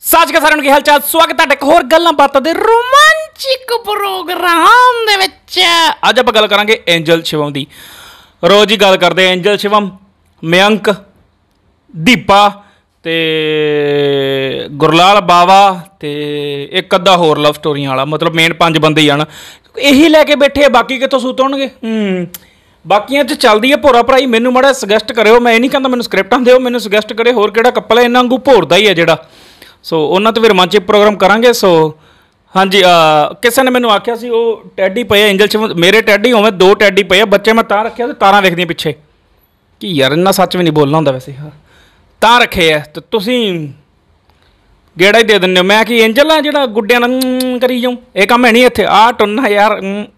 ਸਾਜ ਕੇ ਸਾਰਿਆਂ ਨੂੰ ਕੀ ਹਾਲ ਚਾਲ। ਸਵਾਗਤ ਹੈ ਇੱਕ ਹੋਰ ਗੱਲਾਂ ਬਾਤਾਂ ਦੇ ਰੋਮਾਂਚਿਕ ਪ੍ਰੋਗਰਾਮ ਦੇ ਵਿੱਚ। ਅੱਜ ਆਪਾਂ ਗੱਲ ਕਰਾਂਗੇ ਐਂਜਲ ਸ਼ਿਵਮ ਦੀ। ਰੋਜ਼ ਹੀ ਗੱਲ ਕਰਦੇ ਐਂਜਲ ਸ਼ਿਵਮ, ਮਯੰਕ, ਦੀਪਾ ਤੇ ਗੁਰਲਾਲ ਬਾਵਾ ਤੇ ਇੱਕ ਅੱਧਾ ਹੋਰ ਲਵ ਸਟੋਰੀਆਂ ਵਾਲਾ, ਮਤਲਬ ਮੇਨ 5 ਬੰਦੇ ਹੀ ਹਨ। ਇਹੀ ਲੈ ਕੇ ਬੈਠੇ ਆ, ਬਾਕੀ ਕਿੱਥੋਂ ਸੂਤ ਹੋਣਗੇ। ਬਾਕੀਆਂ 'ਚ ਚੱਲਦੀ ਹੈ ਭੋਰਾ ਭਰਾਈ। ਮੈਨੂੰ ਮਾੜਾ ਸੁਜੈਸਟ ਕਰਿਓ, ਮੈਂ ਇਹ ਨਹੀਂ ਕਹਿੰਦਾ ਮੈਨੂੰ ਸਕ੍ਰਿਪਟਾਂ ਦਿਓ, ਮੈਨੂੰ ਸੁਜੈਸਟ ਕਰੇ ਹੋਰ ਕਿਹੜਾ ਕੱਪਲ ਹੈ ਇਹਨਾਂ ਵਾਂਗੂ ਭੋਰਦਾ ਹੀ ਹੈ ਜਿਹੜਾ। ਸੋ ਉਹਨਾਂ 'ਤੇ ਵੀ ਰੋਮਾਂਚਿਕ ਪ੍ਰੋਗਰਾਮ ਕਰਾਂਗੇ। ਸੋ ਹਾਂਜੀ, ਕਿਸੇ ਨੇ ਮੈਨੂੰ ਆਖਿਆ ਸੀ ਉਹ ਟੈਡੀ ਪਏ ਐਂਜਲ 'ਚ, ਮੇਰੇ ਟੈਡੀ ਹੋਵੇਂ 2 ਟੈਡੀ ਪਏ ਆ। ਬੱਚੇ ਮੈਂ ਤਾਂ ਰੱਖਿਆ ਤੇ ਤਾਰਾਂ ਵੇਖਦੀਆਂ ਪਿੱਛੇ ਕੀ ਯਾਰ, ਇੰਨਾ ਸੱਚ ਵੀ ਨਹੀਂ ਬੋਲਣਾ ਹੁੰਦਾ ਵੈਸੇ। ਤਾਂ ਰੱਖੇ ਆ ਤੇ ਤੁਸੀਂ ਗੇੜਾ ਹੀ ਦੇ ਦਿੰਦੇ ਹੋ। ਮੈਂ ਕੀ ਐਂਜਲ ਆ ਜਿਹੜਾ ਗੁੱਡਿਆਂ ਨਾਲ ਕਰੀ ਜਾਊਂ? ਇਹ ਕੰਮ ਹੈ ਨਹੀਂ ਇੱਥੇ। ਟੁੰਨਾ ਯਾਰ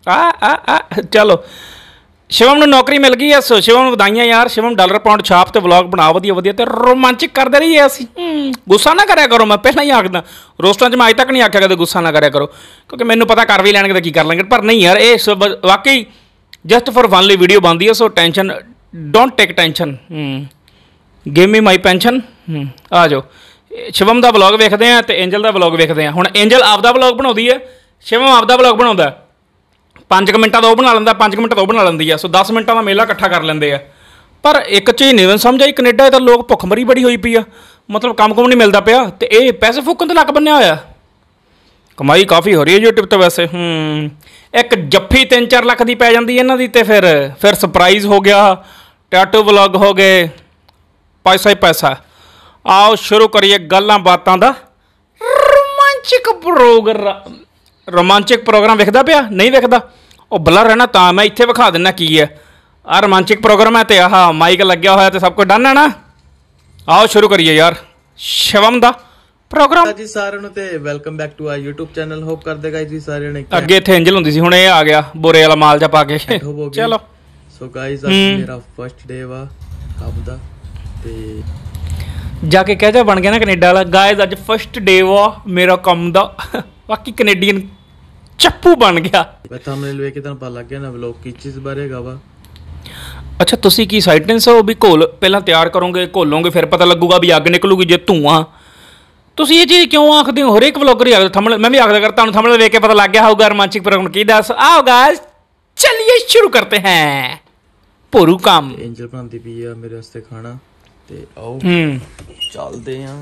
ਚਲੋ। ਸ਼ਿਵਮ ਨੂੰ ਨੌਕਰੀ ਮਿਲ ਗਈ ਹੈ। ਸੋ ਸ਼ਿਵਮ ਨੂੰ ਵਧਾਈਆਂ ਯਾਰ। ਸ਼ਿਵਮ ਡਾਲਰ ਪਾਉਂਡ ਛਾਪ ਤੇ ਵਲੌਗ ਬਣਾ ਵਧੀਆ ਵਧੀਆ ਤੇ ਰੋਮਾਂਚਿਕ ਕਰਦੇ ਰਹੀਏ ਅਸੀਂ। ਗੁੱਸਾ ਨਾ ਕਰਿਆ ਕਰੋ, ਮੈਂ ਪਹਿਲਾਂ ਹੀ ਆਖਦਾ। ਰੋਸਟਾਂ 'ਚ ਮੈਂ ਅੱਜ ਤੱਕ ਨਹੀਂ ਆਖਿਆ ਕਦੇ ਗੁੱਸਾ ਨਾ ਕਰਿਆ ਕਰੋ, ਕਿਉਂਕਿ ਮੈਨੂੰ ਪਤਾ ਕਰ ਵੀ ਲੈਣਗੇ ਤਾਂ ਕੀ ਕਰ ਲੈਣਗੇ। ਪਰ ਨਹੀਂ ਯਾਰ, ਇਹ ਵਾਕਈ ਜਸਟ ਫॉर ਫਨ ਲਈ ਵੀਡੀਓ ਬਣਦੀ ਹੈ। So tension don't take tension, give me my pension. ਆ ਜਾਓ। ਸ਼ਿਵਮ ਦਾ ਵਲੌਗ ਵੇਖਦੇ ਹਾਂ ਤੇ ਐਂਜਲ ਦਾ ਵਲੌਗ ਵੇਖਦੇ ਹਾਂ। ਹੁਣ ਐਂਜਲ ਆਪਦਾ ਵਲੌਗ ਬਣਾਉਂਦੀ ਹੈ, ਸ਼ਿਵਮ ਆਪਦਾ ਵਲੌਗ ਬਣਾਉਂਦਾ। 5 ਮਿੰਟਾਂ ਦਾ ਉਹ ਬਣਾ ਲੈਂਦਾ, 5 ਮਿੰਟ ਦਾ ਉਹ ਬਣਾ ਲੈਂਦੀ ਆ। ਸੋ 10 ਮਿੰਟਾਂ ਦਾ ਮੇਲਾ ਇਕੱਠਾ ਕਰ ਲੈਂਦੇ ਆ। ਪਰ ਇੱਕ ਚੀਜ਼ ਨਹੀਂ ਸਮਝ ਆਈ, ਕੈਨੇਡਾ ਤਾਂ ਲੋਕ ਭੁੱਖਮਰੀ ਬੜੀ ਹੋਈ ਪਈ ਆ। ਮਤਲਬ ਕੰਮ ਕੁਮ ਨਹੀਂ ਮਿਲਦਾ ਪਿਆ ਤੇ ਇਹ ਪੈਸੇ ਫੂਕਣ 'ਤੇ ਲੱਕ ਬੰਨਿਆ ਹੋਇਆ। ਕਮਾਈ ਕਾਫੀ ਹੋ ਰਹੀ ਹੈ ਯੂਟਿਊਬ 'ਤੇ ਵੈਸੇ। ਇੱਕ ਜੱਫੀ 3-4 ਲੱਖ ਦੀ ਪੈ ਜਾਂਦੀ ਇਹਨਾਂ ਦੀ, ਅਤੇ ਫਿਰ ਸਰਪ੍ਰਾਈਜ਼ ਹੋ ਗਿਆ, ਟੈਟੂ ਵਲੌਗ ਹੋ ਗਏ, ਪੈਸਾ ਹੀ ਪੈਸਾ। ਆਓ ਸ਼ੁਰੂ ਕਰੀਏ ਗੱਲਾਂ ਬਾਤਾਂ ਦਾ ਰੋਮਾਂਚਿਕ ਪ੍ਰੋਗਰਾਮ। ਰੋਮਾਂਚਿਕ ਪ੍ਰੋਗਰਾਮ ਵੇਖਦਾ ਪਿਆ? ਨਹੀਂ ਵੇਖਦਾ? ਉਹ ਬਲਰ ਹੈ ਨਾ, ਤਾਂ ਮੈਂ ਇੱਥੇ ਵਿਖਾ ਦਿੰਦਾ ਕੀ ਹੈ। ਆਹ ਰੋਮਾਂਚਿਕ ਪ੍ਰੋਗਰਾਮ ਹੈ ਤੇ ਆਹ ਮਾਈਕ ਲੱਗਿਆ ਹੋਇਆ ਤੇ ਸਭ ਕੁਝ ਡਨ ਹੈ ਨਾ। ਆਓ ਸ਼ੁਰੂ ਕਰੀਏ ਯਾਰ ਸ਼ਿਵਮ ਦਾ ਪ੍ਰੋਗਰਾਮ। ਜੀ ਸਾਰਿਆਂ ਨੂੰ ਤੇ welcome back to our YouTube channel. Hope ਕਰਦੇ ਗਾਇਸ ਜੀ ਸਾਰਿਆਂ ਨੇ। ਅੱਗੇ ਇੱਥੇ ਐਂਜਲ ਹੁੰਦੀ ਸੀ, ਹੁਣ ਇਹ ਆ ਗਿਆ ਬੋਰੇ ਵਾਲਾ ਮਾਲ ਜਾ ਪਾ ਕੇ। ਚਲੋ। ਸੋ ਗਾਇਸ ਅੱਜ ਮੇਰਾ ਫਸਟ ਡੇ ਵਾ ਕੰਮ ਦਾ ਤੇ ਜਾ ਕੇ ਕਹਿ ਜਾ ਬਣ ਗਿਆ ਨਾ ਕੈਨੇਡਾ ਵਾਲਾ। ਗਾਇਸ ਅੱਜ ਫਸਟ ਡੇ ਵਾ ਮੇਰਾ ਕੰਮ ਦਾ। ਬਾਕੀ ਕੈਨੇਡੀਅਨ ਚੱਪੂ ਬਣ ਗਿਆ। ਮੈਂ ਥੰਬਨੇਲ ਵੇਖ ਕੇ ਤੁਹਾਨੂੰ ਪਤਾ ਲੱਗ ਗਿਆ ਨਾ ਵਲੌਗ ਕੀ ਚੀਜ਼ ਬਾਰੇ ਹੈਗਾ ਵਾ। ਅੱਛਾ, ਤੁਸੀਂ ਕੀ ਸਾਇਟੈਂਸ ਹੋ ਵੀ ਘੋਲ ਪਹਿਲਾਂ ਤਿਆਰ ਕਰੋਗੇ, ਘੋਲੋਗੇ, ਫਿਰ ਪਤਾ ਲੱਗੂਗਾ ਵੀ ਅੱਗ ਨਿਕਲੂਗੀ ਜੇ ਧੂਆਂ। ਤੁਸੀਂ ਇਹ ਚੀਜ਼ ਕਿਉਂ ਆਖਦੇ ਹੋ? ਹਰੇਕ ਵਲੌਗਰ ਹੀ ਆਖਦਾ। ਥੰਬਨੇਲ ਮੈਂ ਵੀ ਆਖਦਾ ਕਰ, ਤੁਹਾਨੂੰ ਥੰਬਨੇਲ ਵੇਖ ਕੇ ਪਤਾ ਲੱਗ ਗਿਆ ਹੋਊਗਾ ਰੋਮਾਂਚਿਕ ਪ੍ਰੋਗਰਾਮ ਕੀ। ਦੱਸ आओ गाइस चलिए शुरू करते हैं ਭੋਰੂ ਕੰਮ। ਐਂਜਲ ਬਣਾਉਂਦੀ ਪਈ ਆ ਮੇਰੇ ਵਾਸਤੇ ਖਾਣਾ ਤੇ ਆਓ ਚੱਲਦੇ ਆ।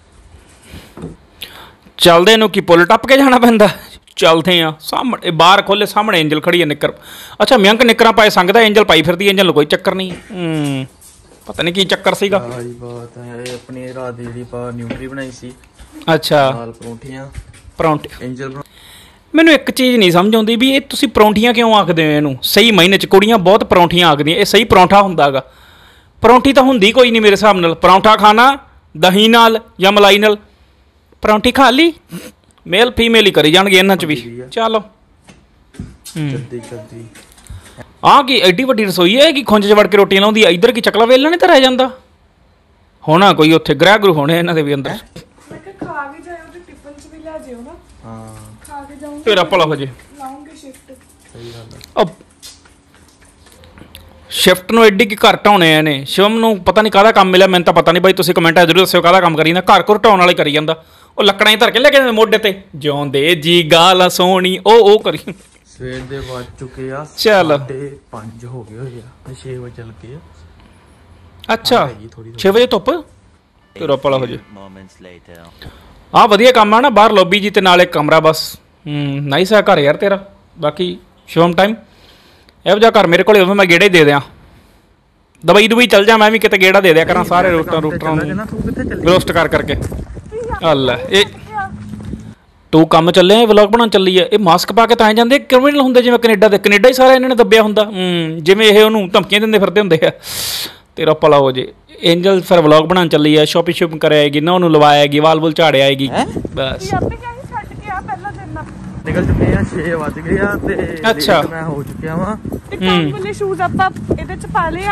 ਚੱਲਦੇ ਨੂੰ ਕੀ ਪੁੱਲ ਟੱਪ ਕੇ ਜਾਣਾ ਪੈਂਦਾ? ਚੱਲਦੇ ਆ। ਸਾਹਮਣੇ ਬਾਹਰ ਖੋਲੇ ਸਾਹਮਣੇ ਐਂਜਲ ਖੜੀ ਹੈ ਨਿੱਕਰ। ਅੱਛਾ, ਮਯੰਕ ਨਿੱਕਰਾਂ ਪਾਏ ਸੰਗਦਾ, ਐਂਜਲ ਪਾਈ ਫਿਰਦੀ। ਐਂਜਲ ਨੂੰ ਕੋਈ ਚੱਕਰ ਨਹੀਂ। ਪਤਾ ਨਹੀਂ ਕੀ ਚੱਕਰ ਸੀਗਾ। ਸਾਰੀ ਬਾਤ ਹੈ ਇਹ ਆਪਣੀ ਰਾਤ ਦੀ ਜਿਹੜੀ ਪਾ ਨਿਊਟਰੀ ਬਣਾਈ ਸੀ। ਅੱਛਾ, ਨਾਲ ਪਰੌਂਠੇ। ਐਂਜਲ ਮੈਨੂੰ ਇੱਕ ਚੀਜ਼ ਨਹੀਂ ਸਮਝ ਆਉਂਦੀ ਵੀ ਇਹ ਤੁਸੀਂ ਪਰੌਂਠੀਆਂ ਕਿਉਂ ਆਖਦੇ ਹੋ ਇਹਨੂੰ? ਸਹੀ ਮਾਇਨੇ 'ਚ ਕੁੜੀਆਂ ਬਹੁਤ ਪਰੌਂਠੀਆਂ ਆਖਦੀਆਂ, ਇਹ ਸਹੀ ਪਰੌਂਠਾ ਹੁੰਦਾ ਹੈਗਾ? ਪਰੌਂਠੀ ਤਾਂ ਹੁੰਦੀ ਕੋਈ ਨਹੀਂ ਮੇਰੇ ਹਿਸਾਬ ਨਾਲ। ਪਰੌਂਠਾ ਖਾਣਾ ਦਹੀਂ ਨਾਲ ਜਾਂ ਮਲਾਈ ਨਾਲ। ਪਰੌਂਠੀ ਖਾ ਲਈ, ਮੇਲ ਫੀਮੇਲ ਹੀ ਕਰੀ ਜਾਣਗੇ ਇਹਨਾਂ 'ਚ ਵੀ। ਚਲੋ। ਆਹ ਕੀ ਐਡੀ ਵੱਡੀ ਰਸੋਈ ਹੈ ਕਿ ਖੁੰਝ 'ਚ ਵੜ ਕੇ ਰੋਟੀਆਂ ਲਾਉਂਦੀ ਆ? ਇੱਧਰ ਕੀ ਚੱਕਲਾ ਵੇਲਣਾ ਨਹੀਂ ਤਾਂ ਰਹਿ ਜਾਂਦਾ ਹੋਣਾ ਕੋਈ ਉੱਥੇ। ਗ੍ਰਹਿ ਗੁਰੂ ਹੋਣੇ ਇਹਨਾਂ ਦੇ ਵੀ ਅੰਦਰ। ਖਾ ਕੇ ਜਾਇਓ ਤੇ ਟਿਫਨ 'ਚ ਵੀ ਲੈ ਜਿਓ ਨਾ। ਹਾਂ, ਖਾ ਕੇ ਜਾਊਂਗੀ ਤੇਰਾ ਭਲਾ ਹੋ ਜੇ। ਲਾਉਂਗੇ ਸ਼ਿਫਟ। ਸਹੀ ਗੱਲ ਹੈ। ਸ਼ਿਫਟ ਨੂੰ ਐਡੀ ਕੀ ਘਰ ਢਾਉਣੇ ਆ ਨੇ। ਸ਼ਿਵਮ ਨੂੰ ਪਤਾ ਨਹੀਂ ਕਾਹਦਾ ਕੰਮ ਮਿਲਿਆ, ਮੈਨੂੰ ਤਾਂ ਪਤਾ ਨਹੀਂ ਬਾਈ। ਤੁਸੀਂ ਕਮੈਂਟਾਂ ਜ਼ਰੂਰ ਦੱਸਿਓ ਕਾਹਦਾ ਕੰਮ ਕਰੀ ਜਾਂਦਾ। ਘਰ ਢਾਉਣ ਵਾਲੇ ਕਰੀ ਜਾਂਦਾ। ਉਹ ਲੱਕੜਾਂ ਹੀ ਧਰ ਕੇ ਲੈ ਕੇ ਮੋਢੇ ਤੇ ਜਿਉਂਦੇ ਜੀ ਗਾਲ ਸੋਹਣੀ ਉਹ ਕਰੀ। ਸਵੇਰ ਦੇ ਵੱਜ ਚੁੱਕੇ ਆ, ਚੱਲ 5 ਹੋ ਗਏ ਹੋਏ ਆ, 6 ਵਜੇ ਚੱਲ ਗਏ ਆ। ਅੱਛਾ, 6 ਵਜੇ ਧੁੱਪ ਤੇਰਾ ਭਲਾ ਹੋ ਜੇ। ਆਹ ਵਧੀਆ ਕੰਮ ਆ ਨਾ, ਬਾਹਰ ਲੌਬੀ ਜੀ ਤੇ ਨਾਲ ਇੱਕ ਕਮਰਾ ਬਸ। ਨਾਈਸ ਆ ਘਰ ਯਾਰ ਤੇਰਾ। ਬਾਕੀ ਸ਼ਿਵਮ ਟਾਈਮ ਇਹੋ ਜਿਹਾ ਘਰ ਮੇਰੇ ਕੋਲ ਹੋਵੇ ਮੈਂ ਗੇੜਾ ਹੀ ਦੇ ਦਿਆਂ। ਦਵਾਈ ਦੁਬਈ ਚੱਲ ਜਾ ਮੈਂ ਵੀ ਕਿਤੇ ਗੇੜਾ ਦੇ ਦਿਆ ਕਰਾਂ ਸਾਰੇ ਰੋਸਟਰਾਂ ਨੂੰ ਰੋਸਟ ਕਰਕੇ। ਅੱਲਾ ਇਹ ਤੂੰ ਕੰਮ ਚੱਲਿਆ, ਵਲੌਗ ਬਣਾਉਣ ਚੱਲੀ ਆ। ਇਹ ਮਾਸਕ ਪਾ ਕੇ ਤਾਂ ਜਾਂਦੇ ਕ੍ਰਿਮੀਨਲ ਹੁੰਦੇ ਜਿਵੇਂ ਕੈਨੇਡਾ ਦੇ। ਕੈਨੇਡਾ ਹੀ ਸਾਰਾ ਇਹਨਾਂ ਨੇ ਦੱਬਿਆ ਹੁੰਦਾ, ਜਿਵੇਂ ਇਹ ਉਹਨੂੰ ਧਮਕੀਆਂ ਦਿੰਦੇ ਫਿਰਦੇ ਹੁੰਦੇ ਆ। ਤੇਰਾ ਭਲਾ ਹੋ ਜੇ। ਐਂਜਲ ਫਿਰ ਵਲੌਗ ਬਣਾਉਣ ਚੱਲੀ ਆ, ਸ਼ੋਪਿੰਗ ਕਰ ਆਏਗੀ ਨਾ, ਉਹਨੂੰ ਲਵਾਏਗੀ, ਵਾਲ ਵੁਲ ਝਾੜ ਆਏਗੀ ਬਸ। ਨਿਕਲ ਚੁੱਕੇ ਆ, 6 ਵੱਜ ਗਏ ਆ ਤੇ ਅੱਛਾ ਮੈਂ ਹੋ ਚੁੱਕਿਆ ਵਾਂ। ਤੇ ਕੰਮ ਵਾਲੇ ਸ਼ੂਜ਼ ਆਪਾਂ ਇਹਦੇ 'ਚ ਪਾ ਲਏ ਆ।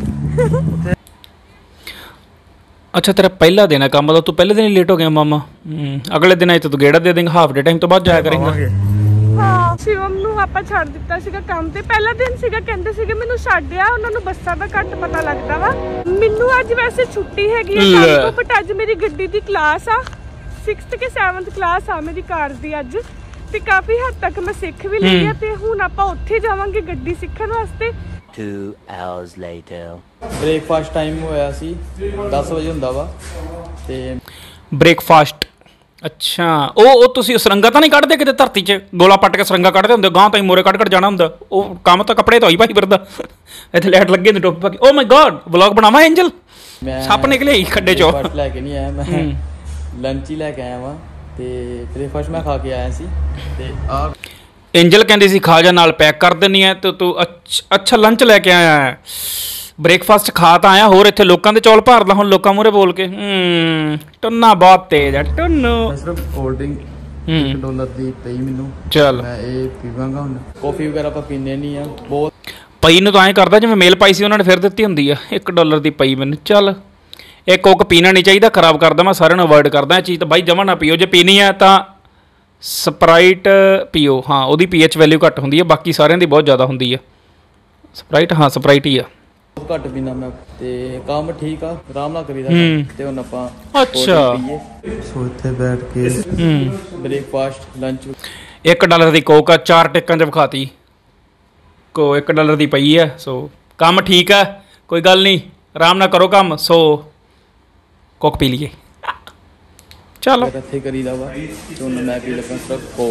ਅੱਛਾ, ਤੇਰਾ ਪਹਿਲਾ ਦਿਨ ਹੈ ਕੰਮ ਦਾ, ਤੂੰ ਪਹਿਲੇ ਦਿਨ ਹੀ ਲੇਟ ਹੋ ਗਿਆ ਮਾਮਾ। ਅਗਲੇ ਦਿਨ ਆਏ ਤਾਂ ਤੂੰ ਗੇੜਾ ਦੇ ਦੇਂਗਾ, ਹਾਫ ਡੇ ਟਾਈਮ ਤੋਂ ਬਾਅਦ ਜਾਇਆ ਕਰੇਂਗਾ। ਹਾਂ, ਸ਼ਿਵਮ ਨੂੰ ਆਪਾਂ ਛੱਡ ਦਿੱਤਾ ਸੀਗਾ ਕੰਮ ਤੇ। ਪਹਿਲਾ ਦਿਨ ਸੀਗਾ, ਕਹਿੰਦੇ ਸੀਗੇ ਮੈਨੂੰ ਛੱਡਿਆ। ਉਹਨਾਂ ਨੂੰ ਬੱਸਾਂ ਦਾ ਘੱਟ ਪਤਾ ਲੱਗਦਾ ਵਾ। ਮੈਨੂੰ ਅੱਜ ਵੈਸੇ ਛੁੱਟੀ ਹੈਗੀ ਆ ਕੰਮ ਤੋਂ, ਬਟ ਅੱਜ ਮੇਰੀ ਗੱਡੀ ਦੀ ਕਲਾਸ ਆ। 6th ਕਿ 7th ਕਲਾਸ ਆ ਮੇਰੀ ਕਾਰ ਦੀ ਅੱਜ, ਤੇ ਕਾਫੀ ਹੱਦ ਤੱਕ ਮੈਂ ਸਿੱਖ ਵੀ ਲਈ ਆ, ਤੇ ਹੁਣ ਆਪਾਂ ਉੱਥੇ ਜਾਵਾਂਗੇ ਗੱਡੀ ਸਿੱਖਣ ਵਾਸਤੇ। 2 hours later ਬ੍ਰੇਕਫਾਸਟ ਟਾਈਮ ਹੋਇਆ ਸੀ 10 ਵਜੇ ਹੁੰਦਾ ਵਾ ਤੇ ਬ੍ਰੇਕਫਾਸਟ। ਅੱਛਾ, ਉਹ ਤੁਸੀਂ ਸਰੰਗਾ ਤਾਂ ਨਹੀਂ ਕੱਢਦੇ ਕਿਤੇ ਧਰਤੀ 'ਚ ਗੋਲਾ ਪੱਟ ਕੇ ਸਰੰਗਾ ਕੱਢਦੇ ਹੁੰਦੇ, ਗਾਂ ਤਾਂ ਮੋਰੇ ਕੱਢ ਜਾਣਾ ਹੁੰਦਾ, ਉਹ ਕੰਮ ਤਾਂ ਕੱਪੜੇ ਧੋਈ ਭਾਈ ਫਿਰਦਾ। ਇੱਥੇ ਲਾਈਟ ਲੱਗੇ ਹੁੰਦੀ ਟੋਪੀ ਪਾ ਕੇ। ਓ ਮਾਈ ਗॉड, ਵਲੌਗ ਬਣਾਵਾਂ ਐਂਜਲ? ਮੈਂ ਸੱਪ ਨਿਕਲੇ ਹੀ ਖੱਡੇ 'ਚੋਂ। ਬ੍ਰੇਕਫਾਸਟ ਲੈ ਕੇ ਨਹੀਂ ਆਇਆ, ਮੈਂ ਲੰਚ ਹੀ ਲੈ ਕੇ ਆਇਆ ਵਾਂ ਤੇ ਬ੍ਰੇਕਫਾਸਟ ਮੈਂ ਖਾ ਕੇ ਆਇਆ ਸੀ। ਤੇ ਆ ਐਂਜਲ ਕਹਿੰਦੀ ਸੀ ਖਾ ਜਾ, ਨਾਲ ਪੈਕ ਕਰ ਦਿੰਨੀ ਆ, ਤੇ ਤੂੰ ਅੱਛਾ ਲੰਚ ਲੈ ਕੇ ਆਇਆ ਹੈ। ਬ੍ਰੇਕਫਾਸਟ ਖਾ ਤਾਂ ਆਇਆ, ਹੋਰ ਇੱਥੇ ਲੋਕਾਂ ਦੇ ਚੌਲ ਭਰਦਾ ਹੁਣ ਲੋਕਾਂ ਮੂਹਰੇ ਬੋਲ ਕੇ। ਟੁੰਨਾ ਬਹੁਤ ਤੇਜ਼ ਆ ਟੁੰਨੂ। ਸਿਰਫ ਕੋਲਡ ਡਰਿੰਕ $1 ਦੀ ਪਈ ਮੈਨੂੰ, ਚੱਲ ਮੈਂ ਇਹ ਪੀਵਾਂਗਾ ਹੁਣ। ਕਾਫੀ ਵਗੈਰਾ ਆਪਾਂ ਪੀਂਦੇ ਨਹੀਂ ਆ ਬਹੁਤ। ਪਈ ਨੂੰ ਤਾਂ ਐਂ ਕਰਦਾ ਜਿਵੇਂ ਮੇਲ ਪਾਈ ਸੀ ਉਹਨਾਂ ਨੇ ਫਿਰ ਦਿੱਤੀ ਹੁੰਦੀ ਆ। $1 ਦੀ ਪਈ ਮੈਨੂੰ। ਚੱਲ ਇਹ ਕੋਕ ਪੀਣਾ ਨਹੀਂ ਚਾਹੀਦਾ, ਖਰਾਬ ਕਰਦਾ, ਮੈਂ ਸਾਰਿਆਂ ਨੂੰ ਅਵੋਇਡ ਕਰਦਾ ਇਹ ਚੀਜ਼ ਤਾਂ ਬਾਈ, ਜਮਾਂ ਨਾ ਪੀਓ। ਜੇ ਪੀਣੀ ਆ ਤਾਂ ਸਪਰਾਈਟ ਪੀਓ, ਹਾਂ ਉਹਦੀ ਪੀਐਚ ਵੈਲਿਊ ਘੱਟ ਹੁੰਦੀ ਹੈ, ਬਾਕੀ ਸਾਰਿਆਂ ਦੀ ਬਹੁਤ ਜ਼ਿਆਦਾ ਹੁੰਦੀ ਹੈ। ਸਪਰਾਈਟ, ਹਾਂ ਸਪਰਾਈਟ ਹੀ ਆ। ਬਹੁਤ ਘੱਟ ਪੀਣਾ ਮੈਂ, ਤੇ ਕੰਮ ਠੀਕ ਆ, ਆਰਾਮ ਨਾਲ ਕਰੀਦਾ ਤੇ ਹੁਣ ਆਪਾਂ ਅੱਛਾ ਸੋ ਇੱਥੇ ਬੈਠ ਕੇ ਬ੍ਰੇਕਫਾਸਟ ਲੰਚ। $1 ਦੀ ਕੋਕ ਆ, 4 ਟਿੱਕਾਂ 'ਚ ਵਿਖਾਤੀ ਕੋ। $1 ਦੀ ਪਈ ਆ, ਸੋ ਕੰਮ ਠੀਕ ਆ, ਕੋਈ ਗੱਲ ਨਹੀਂ, ਆਰਾਮ ਨਾਲ ਕਰੋ ਕੰਮ। ਸੋ ਕੋਕ ਪੀ ਲਈਏ, ਚਲੋ। ਇੱਥੇ ਕਰੀਦਾ ਵਾ ਤੇ ਹੁਣ ਮੈਂ ਪੀ ਲੱਗਾ ਸਿਰਫ ਕੋਕ।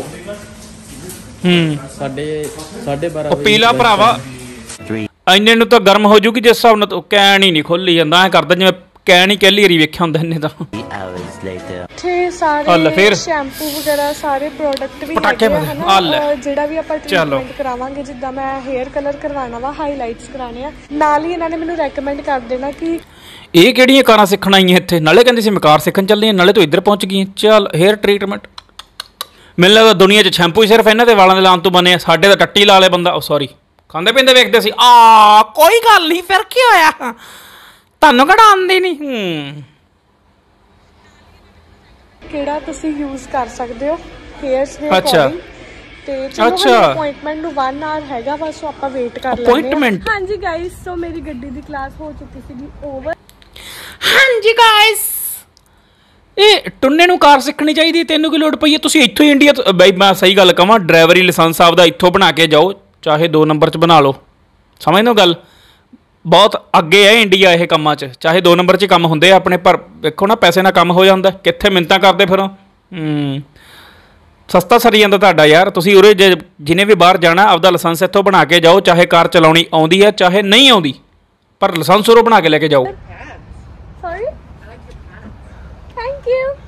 12:30 ਉਹ ਪੀ ਲਾ ਭਰਾਵਾ, ਇੰਨੇ ਨੂੰ ਤਾਂ ਗਰਮ ਹੋ ਜੂਗੀ ਜਿਸ ਹਿਸਾਬ ਨਾਲ। ਤਾਂ ਕੈਨ ਹੀ ਨਹੀਂ ਖੋਲੀ ਜਾਂਦਾ, ਐਂ ਕਰਦਾ ਜਿਵੇਂ ਕੈਨ ਹੀ ਪਹਿਲੀ ਵਾਰੀ ਵੇਖਿਆ ਹੁੰਦਾ ਇਹਨੇ ਤਾਂ। 3 hours later ਇੱਥੇ ਸਾਰੇ ਸ਼ੈਂਪੂ ਵਗੈਰਾ ਸਾਰੇ ਪ੍ਰੋਡਕਟ ਵੀ ਹੈਗੇ ਆ ਹਨਾ, ਜਿਹੜਾ ਵੀ ਆਪਾਂ ਟ੍ਰੀਟਮੈਂਟ ਕਰਾਵਾਂਗੇ, ਜਿੱਦਾਂ ਮੈਂ ਹੇਅਰ ਕਲਰ ਕਰਵਾਉਣਾ ਵਾ, ਹਾਈਲਾਈਟਸ ਕਰਾਣੇ ਆ, ਨਾਲ ਹੀ ਇਹਨਾਂ ਨੇ ਮੈਨੂੰ ਰეკਮੈਂਡ ਕਰ ਦੇਣਾ ਕਿ ਇਹ ਕਿਹੜੀਆਂ ਕਾਰਾਂ ਸਿੱਖਣ ਆਈਆਂ ਇੱਥੇ। ਨਾਲੇ ਕਹਿੰਦੀ ਸੀ ਮੈਂ ਕਾਰ ਸਿੱਖਣ ਚੱਲੀ, ਨਾਲੇ ਤੂੰ ਇੱਧਰ ਪਹੁੰਚ ਗਈ। ਚੱਲ ਹੇਅਰ ਟ੍ਰੀਟਮੈਂਟ, ਮੈਨੂੰ ਲੱਗਦਾ ਦੁਨੀਆ 'ਚ ਸ਼ੈਂਪੂ ਹੀ ਸਿਰਫ ਇਹਨਾਂ ਦੇ ਵਾਲਾਂ ਦੇ ਲਾਉਣ ਤੋਂ ਬਣੇ ਆ। ਸਾਡੇ ਤਾਂ ਟੱਟੀ ਲਾ ਲੇ ਬੰਦਾ। ਉਹ ਸੌਰੀ, ਖਾਂਦੇ ਪੀਂਦੇ ਵੇਖਦੇ ਸੀ। ਕੋਈ ਗੱਲ ਨਹੀਂ, ਫਿਰ ਕੀ ਹੋਇਆ, ਤੁਹਾਨੂੰ ਕਿਹੜਾ ਆਉਂਦੀ ਨਹੀਂ। ਕਿਹੜਾ ਤੁਸੀਂ ਯੂਜ਼ ਕਰ ਸਕਦੇ ਹੋ ਹੇਅਰਸ ਦੇ ਅੱਛਾ। ਅਕੋਰਡਿੰਗ। ਤੇ ਚਲੋ ਅਪਾਇੰਟਮੈਂਟ ਨੂੰ 1 ਆਵਰ ਹੈਗਾ ਵਾ, ਸੋ ਆਪਾਂ ਵੇਟ ਕਰ ਲੈਂਦੇ ਹਾਂ। ਹਾਂਜੀ ਗਾਇਸ, ਸੋ ਮੇਰੀ ਗੱਡੀ ਦੀ ਕਲਾਸ ਹੋ ਚੁੱਕੀ ਸੀਗੀ ਓਵਰ। ਹਾਂਜੀ ਗਾਇਸ, ਇਹ ਟੁੰਨੇ ਨੂੰ ਕਾਰ ਸਿੱਖਣੀ ਚਾਹੀਦੀ, ਤੈਨੂੰ ਕੀ ਲੋੜ ਪਈ ਹੈ? ਤੁਸੀਂ ਇੱਥੋਂ ਹੀ ਇੰਡੀਆ ਤੋਂ ਬਾਈ, ਮੈਂ ਸਹੀ ਗੱਲ ਕਹਾਂ, ਡਰਾਈਵਰੀ ਲਾਇਸੈਂਸ ਆਪਦਾ ਇੱਥੋਂ ਬਣਾ ਕੇ ਜਾਓ, ਚਾਹੇ 2 ਨੰਬਰ 'ਚ ਬਣਾ ਲਓ। ਸਮਝਦੇ ਹੋ ਗੱਲ? ਬਹੁਤ ਅੱਗੇ ਹੈ ਇੰਡੀਆ ਇਹ ਕੰਮਾਂ 'ਚ, ਚਾਹੇ 2 ਨੰਬਰ 'ਚ ਕੰਮ ਹੁੰਦੇ ਆ ਆਪਣੇ, ਪਰ ਵੇਖੋ ਨਾ ਪੈਸੇ ਨਾਲ ਕੰਮ ਹੋ ਜਾਂਦਾ। ਕਿੱਥੇ ਮਿੰਨਤਾਂ ਕਰਦੇ ਫਿਰੋ। ਸਸਤਾ ਸਰੀ ਜਾਂਦਾ ਤੁਹਾਡਾ ਯਾਰ। ਤੁਸੀਂ ਉਰੇ ਜਿਹਨੇ ਵੀ ਬਾਹਰ ਜਾਣਾ ਆਪਦਾ ਲਾਇਸੈਂਸ ਇੱਥੋਂ ਬਣਾ ਕੇ ਜਾਓ, ਚਾਹੇ ਕਾਰ ਚਲਾਉਣੀ ਆਉਂਦੀ ਹੈ ਚਾਹੇ ਨਹੀਂ ਆਉਂਦੀ, ਪਰ ਲਾਇਸੈਂਸ ਉਰੋਂ ਬਣਾ ਕੇ ਲੈ ਕੇ ਜਾਓ। Sorry, thank you.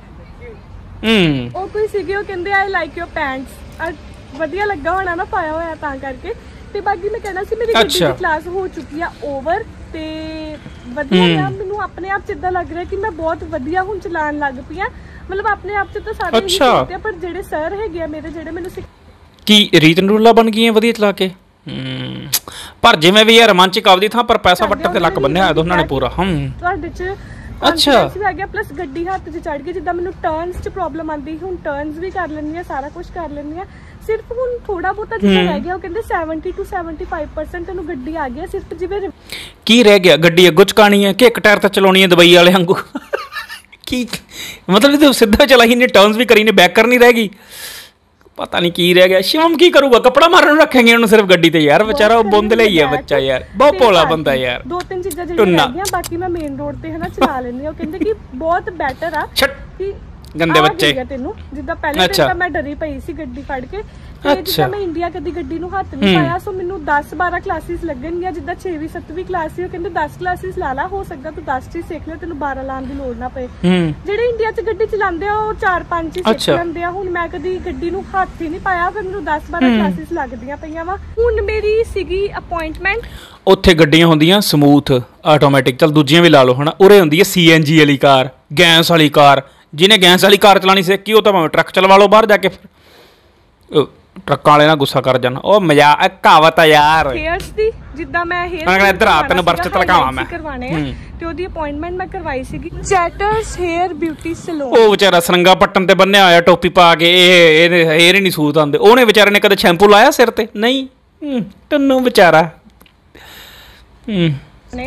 ਉਹ ਕੋਈ ਸੀਗੇ, ਉਹ ਕਹਿੰਦੇ ਆਈ ਲਾਈਕ ਯੋਰ ਪੈਂਟਸ, ਵਧੀਆ ਲੱਗਾ ਹੋਣਾ ਨਾ ਪਾਇਆ ਹੋਇਆ ਤਾਂ ਕਰਕੇ। ਤੇ ਬਾਕੀ ਮੈਂ ਕਹਿਣਾ ਸੀ, ਮੇਰੀ ਗੱਡੀ ਦੀ ਕਲਾਸ ਹੋ ਚੁੱਕੀ ਆ ਓਵਰ, ਤੇ ਵਧੀਆ ਆ। ਮੈਨੂੰ ਆਪਣੇ ਆਪ 'ਚ ਇਦਾਂ ਲੱਗ ਰਿਹਾ ਕਿ ਮੈਂ ਬਹੁਤ ਵਧੀਆ ਹੁਣ ਚਲਾਉਣ ਲੱਗ ਪਈ ਆ। ਮਤਲਬ ਆਪਣੇ ਆਪ 'ਚ ਤਾਂ ਸਾਰੇ ਹੀ ਕਰਦੇ ਆ, ਪਰ ਜਿਹੜੇ ਸਰ ਹੈਗੇ ਆ ਮੇਰੇ, ਜਿਹੜੇ ਮੈਨੂੰ ਕੀ ਰੀਤ ਨੂਰਲਾ ਬਣ ਗਈ ਹੈ ਵਧੀਆ ਚਲਾ ਕੇ। ਪਰ ਜਿਵੇਂ ਵੀ ਇਹ ਰੋਮਾਂਚਿਕ ਆਪਦੀ ਥਾਂ, ਪਰ ਪੈਸਾ ਵੱਟਣ ਤੇ ਲੱਕ ਬੰਨਿਆ ਦੋਨਾਂ ਨੇ ਪੂਰਾ। ਤੁਹਾਡੇ 'ਚ ਕੌਨਫੀਡੈਂਸ ਵੀ ਆ ਗਿਆ, ਪਲੱਸ ਗੱਡੀ ਹੱਥ 'ਚ ਚੜ ਗਈ। ਜਿੱਦਾਂ ਮੈਨੂੰ ਟਰਨਸ 'ਚ ਪ੍ਰੋਬਲਮ ਆਉਂਦੀ, ਹੁਣ ਟਰਨਸ ਵੀ ਕਰ ਲੈਂਦੀ ਆ, ਸਾਰਾ ਕੁਝ ਕਰ ਲੈਂਦੀ ਆ। ਸਿਰਫ ਹੁਣ ਥੋੜਾ ਬਹੁਤਾ ਜਿਹਾ ਰਹਿ ਗਿਆ, ਉਹ ਕਹਿੰਦੇ 70 to 75% ਇਹਨੂੰ ਗੱਡੀ ਆ ਗਿਆ। ਸਿਰਫ ਜਿਵੇਂ ਕੀ ਰਹਿ ਗਿਆ, ਗੱਡੀ ਅੱਗੋਂ ਚਕਾਣੀ ਹੈ ਕਿ ਇੱਕ ਟਾਇਰ ਤਾਂ ਚਲਾਉਣੀ ਹੈ ਦੁਬਈ ਵਾਲੇ ਵਾਂਗੂ? ਕੀ ਮਤਲਬ ਤੂੰ ਸਿੱਧਾ ਚਲਾਈ ਨੇ, ਟਰਨਸ ਵੀ ਕਰੀ ਨੇ, ਬੈਕ ਕਰਨੀ ਰਹਿ ਗਈ, ਪਤਾ ਨਹੀਂ ਕੀ ਰਹਿ ਗਿਆ। ਸ਼ਿਵਮ ਕੀ ਕਰੂਗਾ, ਕੱਪੜਾ ਮਾਰਨ ਨੂੰ ਰੱਖेंगे ਉਹਨੂੰ ਸਿਰਫ ਗੱਡੀ ਤੇ ਯਾਰ। ਵਿਚਾਰਾ ਉਹ ਬੁੰਦਲੇ ਹੀ ਆ ਬੱਚਾ ਯਾਰ, ਬਹੁਤ ਭੋਲਾ ਬੰਦਾ ਯਾਰ। 2-3 ਚੀਜ਼ਾਂ ਜਿਹੜੀਆਂ ਰਹਿ ਗਈਆਂ, ਬਾਕੀ ਮੈਂ ਮੇਨ ਰੋਡ ਤੇ ਹਨਾ ਚਲਾ ਲੈਂਦੀ ਆ। ਉਹ ਕਹਿੰਦੇ ਕਿ ਬਹੁਤ ਬੈਟਰ ਆ ਕਿ ਗੰਦੇ ਬੱਚੇ ਤੈਨੂੰ, ਜਿੱਦਾਂ ਪਹਿਲੇ ਦਿਨ ਤਾਂ ਮੈਂ ਡਰੀ ਪਈ ਸੀ ਗੱਡੀ ਫੜ ਕੇ। ਤੇ ਜਿੱਦਾਂ ਮੈਂ ਇੰਡੀਆ ਕਦੀ ਗੱਡੀ ਨੂੰ ਹੱਥ ਨਹੀਂ ਪਾਇਆ, ਸੋ ਮੈਨੂੰ 10-12 ਕਲਾਸਿਸ ਲੱਗਣਗੀਆਂ। ਜਿੱਦਾਂ 6ਵੀਂ 7ਵੀਂ ਕਲਾਸ ਸੀ, ਉਹ ਕਹਿੰਦੇ 10 ਕਲਾਸਿਸ ਲਾ ਲਾ, ਹੋ ਸਕਦਾ ਤੂੰ 10 ਚ ਸਿੱਖ ਲੈ, ਤੈਨੂੰ 12 ਲਾਉਣ ਦੀ ਲੋੜ ਨਾ ਪਏ। ਜਿਹੜੇ ਇੰਡੀਆ 'ਚ ਗੱਡੀ ਚਲਾਉਂਦੇ ਆ ਉਹ 4-5 ਚ ਸਿੱਖ ਲੈਂਦੇ ਆ। ਹੁਣ ਮੈਂ ਕਦੀ ਗੱਡੀ ਨੂੰ ਹੱਥ ਹੀ ਨਹੀਂ ਪਾਇਆ, ਫਿਰ ਮੈਨੂੰ 10-12 ਕਲਾਸਿਸ ਲੱਗਦੀਆਂ ਪਈਆਂ ਵਾ। ਹੁਣ ਮੇਰੀ ਸੀਗੀ ਅਪਾਇੰਟਮੈਂਟ, ਉੱਥੇ ਗੱਡੀਆਂ ਹੁੰਦੀਆਂ ਸਮੂਥ ਆਟੋਮੈਟਿਕ, ਚਲ ਦੂਜੀਆਂ ਵੀ ਲਾ ਲਓ ਹਨਾ। ਉਰੇ ਹੁੰਦੀ ਹੈ CNG ਵਾਲੀ ਕਾਰ, ਗੈਸ ਵਾਲੀ ਕਾਰ। ਜਿਹਨੇ ਗੈਸ ਵਾਲੀ ਕਾਰ ਚਲਾਉਣੀ ਸਿੱਖੀ, ਉਹ ਤਾਂ ਭਾਵੇਂ ਟਰੱਕ ਚਲਵਾ ਲਓ ਬਾਹਰ ਜਾ ਕੇ। ਟਰੱਕਾਂ ਵਾਲੇ ਨਾਲ ਗੁੱਸਾ ਕਰ ਜਾਣਾ, ਉਹ ਮਜ਼ਾਕ ਕਹਾਵਤ ਆ ਯਾਰ। ਹੇਅਰਸ ਦੀ ਜਿੱਦਾਂ ਮੈਂ ਹੇਅਰ ਇੱਧਰ ਆ, ਤੈਨੂੰ ਬਰਚ ਤਲਕਾਵਾਂ ਮੈਂ ਕਰਵਾਣੇ ਆ, ਤੇ ਉਹਦੀ ਅਪਾਇੰਟਮੈਂਟ ਮੈਂ ਕਰਵਾਈ ਸੀਗੀ ਚੈਟਰਸ ਹੇਅਰ ਬਿਊਟੀ ਸੈਲੂਨ। ਉਹ ਵਿਚਾਰਾ ਸਰੰਗਾ ਪੱਟਨ ਤੇ ਬੰਨਿਆ ਹੋਇਆ, ਟੋਪੀ ਪਾ ਕੇ, ਇਹ ਹੇਅਰ ਹੀ ਨਹੀਂ ਸੂਤ ਆਉਂਦੇ। ਉਹਨੇ ਵਿਚਾਰੇ ਨੇ ਕਦੇ ਸ਼ੈਂਪੂ ਲਾਇਆ ਸਿਰ ਤੇ? ਨਹੀਂ, ਟੰਨੂ ਵਿਚਾਰਾ।